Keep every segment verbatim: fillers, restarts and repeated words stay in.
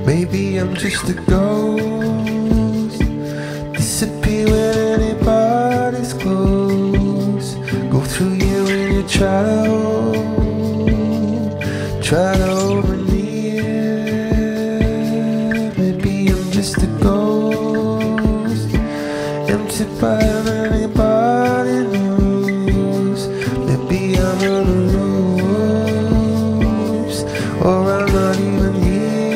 Maybe I'm just a ghost, disappear when anybody's close. Go through you in your trial, try to over near. Maybe I'm just a ghost, empty by anybody knows. Maybe I'm on the loose, or I'm not even here.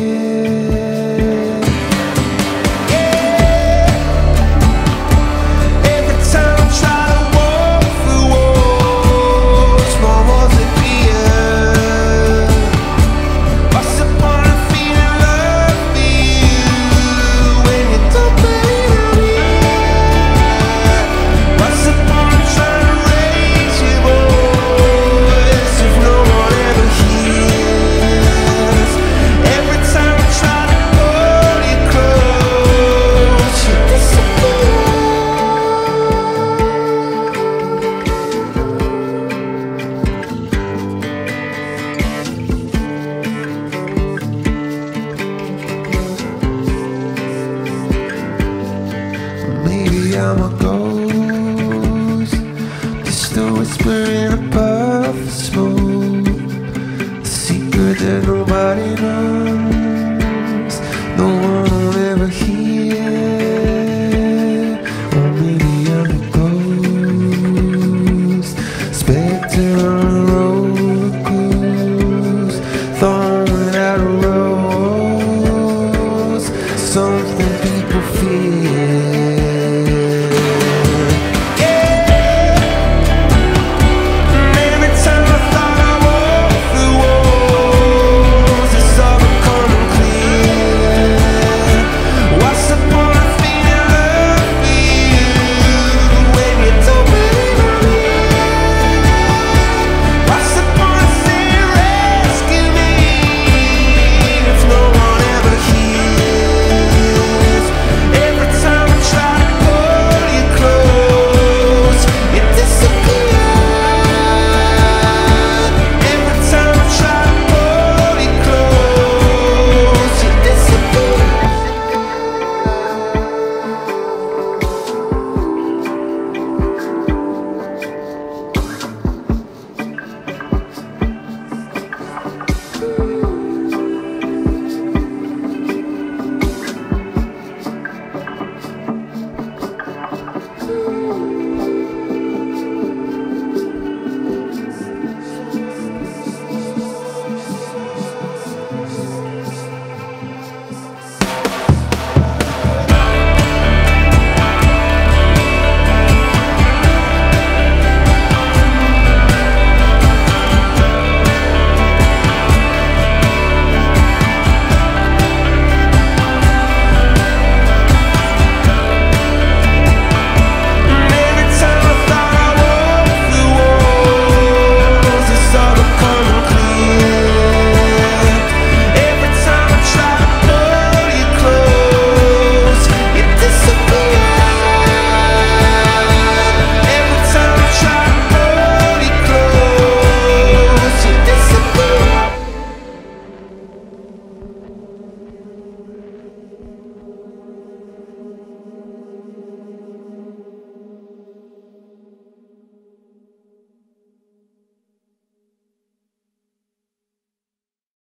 I'm a ghost, just a whisper in a puff of smoke, a secret that nobody knows.